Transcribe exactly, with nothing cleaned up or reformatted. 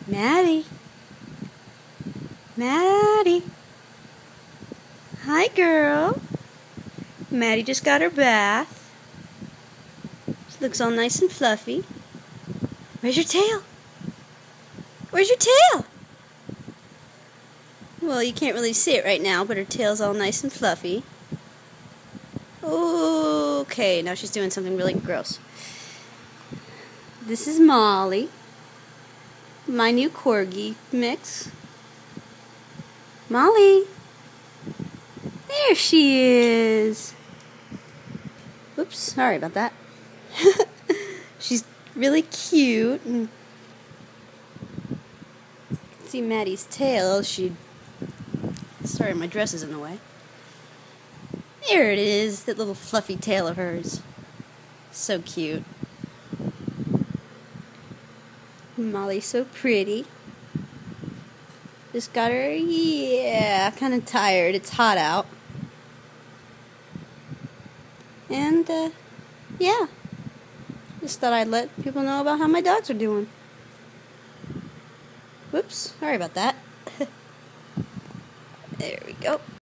Maddie. Maddie. Hi, girl. Maddie just got her bath. She looks all nice and fluffy. Where's your tail? Where's your tail? Well, you can't really see it right now, but her tail's all nice and fluffy. Okay, now she's doing something really gross. This is Molly, my new corgi mix. Molly. There she is. Oops, sorry about that. She's really cute. And you can see Maddie's tail. She. Sorry, my dress is in the way. There it is, that little fluffy tail of hers. So cute. Molly's so pretty. Just got her, yeah, kind of tired. It's hot out. And, uh, yeah. Just thought I'd let people know about how my dogs are doing. Whoops, sorry about that. There we go.